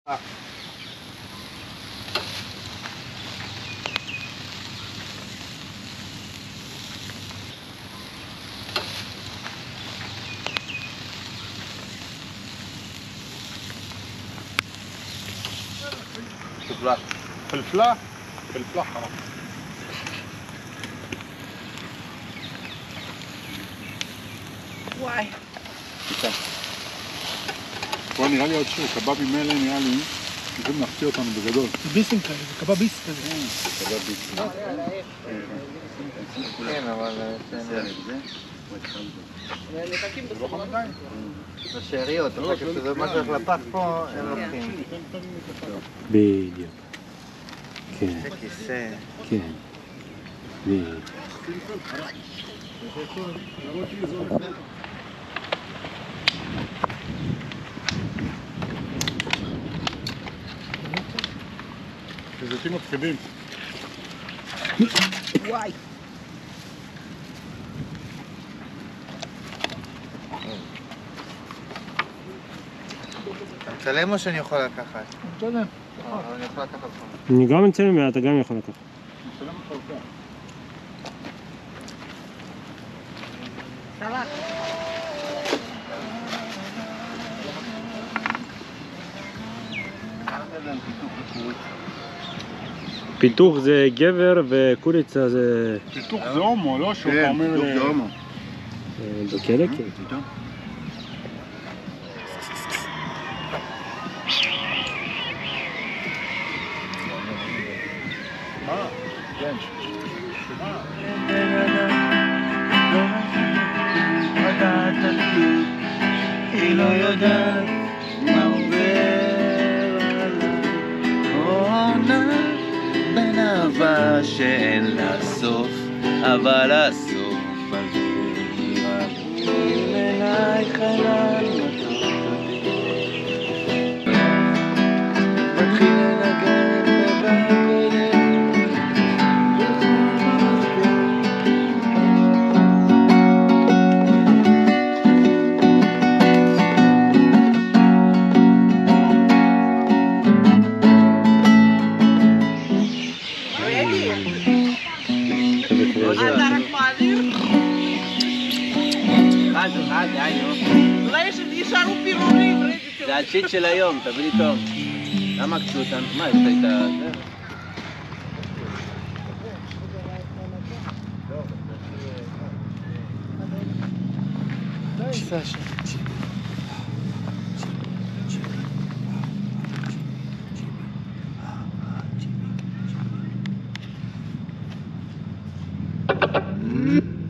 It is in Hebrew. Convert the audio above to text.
فلفلة فلفلة حرام. וואי. פה נראה לי עוד קבבים האלה נראה לי יכולים להפתיע אותנו בגדול. זה ביסים כאלה, זה קבב ביס כזה. זה קבב ביס. כן, אבל... זה לא חם מדי? זה שאריות, זה מה שהולך לפח פה, הם לוקחים. בדיוק. כן. זה כיסא. כן. בדיוק. זה זיתים מפחידים. וואי. אתה מצלם או שאני יכול לקחת? מצלם. אני יכול לקחת לך. אני גם מצלם ואתה גם יכול לקחת. מצלם אותך אותה. סלט. פיתוח זה גבר וקוריצה זה... פיתוח זה הומו, לא? שהוא כן, אומר... פיתוח זה הומו. בכלא כן. כן. היא לא יודעת מה עובר עליי, עונה בין אהבה שאין לה סוף, אבל הסוף הזה רק אליי חלל מתחיל לנגן בבקודם אתה רק מעביר? אחד, די, אולי ישארו פירורים. זה הצ'יט של היום, תביא לי טוב. למה עקצו אותנו? מה, יש את זה? סשה. Mm-hmm.